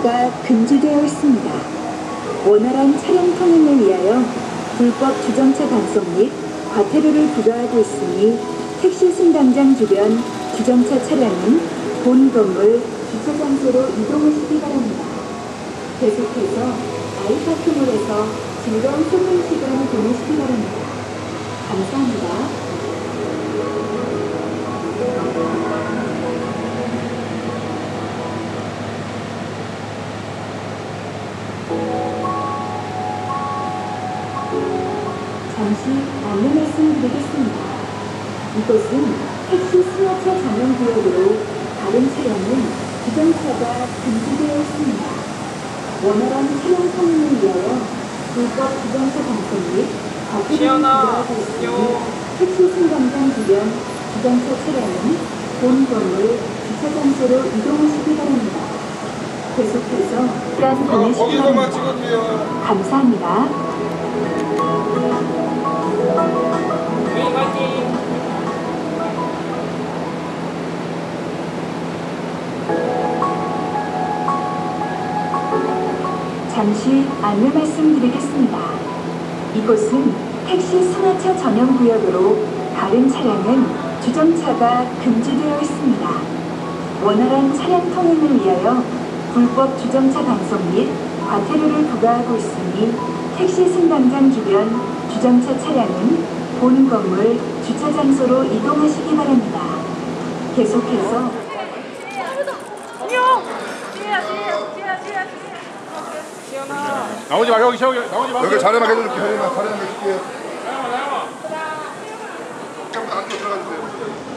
주정차가 금지되어 있습니다. 원활한 차량 통행을 위하여 불법 주정차 단속 및 과태료를 부과하고 있으니 택시 승강장 주변 주정차 차량은 본 건물 주차 장소로 이동하시기 바랍니다. 계속해서 아이파크몰에서 즐거운 쇼핑 시간 보내시기 바랍니다. 감사합니다. 잠시 안내 말씀드리겠습니다. 이곳은 택시 승하차 전용 구역으로 다른 차량은 주정차가 금지되어 있습니다. 원활한 차량 통행을 위하여 불법 주정차 단속 및 과태료를 부과하고 있으니 택시 승강장 주변 주정차 차량은 본 건물 주차 장소로 이동하시기 바랍니다. 계속해서 시간 보내시기 바랍니다. 감사합니다. 잠시 안내 말씀드리겠습니다. 이곳은 택시 승하차 전용 구역으로 다른 차량은 주정차가 금지되어 있습니다. 원활한 차량 통행을 위하여 불법 주정차 단속 및 과태료를 부과하고 있으니 택시 승강장 주변 주정차 차량은 본 건물 주차 장소로 이동하시기 바랍니다. 계속해서 나오지 마, 여기 나오지 마. 여기 자리만 해줄게. 자리만 해줄게요. 잠깐 안쪽 들어가주세요.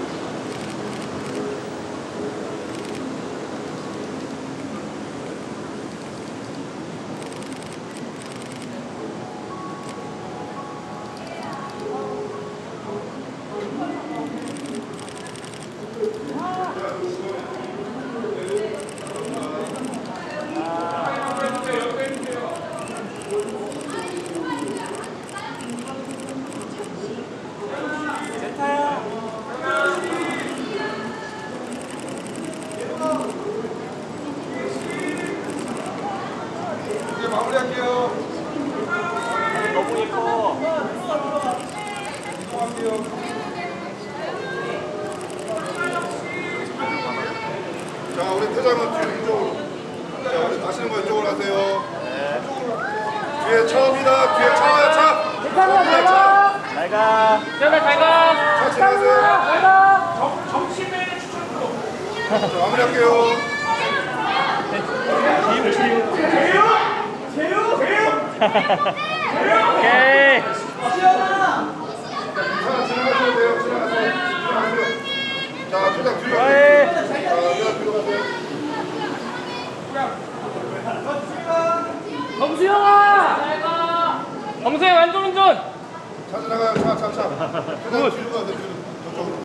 이제 마무리할게요. 너무 예뻐. 자, 우리 퇴장은 뒤로 이쪽으로. 자, 우리 가시는 거 이쪽으로 하세요. 네. 뒤에 차입니다. 뒤에 차와요, 차. 뒤에 차. 잘 가. 잘 가. 차 지나가세요. 잘 가. 점심에 추천으로. 자, 마무리할게요. 오케이. 지나가셔도 돼요. 지나가세요. 자, 퇴장 뒤로 가세요. 자, 뒤로 가세요. 범수형아! 범수형 안전운전! 차 지나가요. 차. 퇴장 뒤로 가세요. 저쪽으로.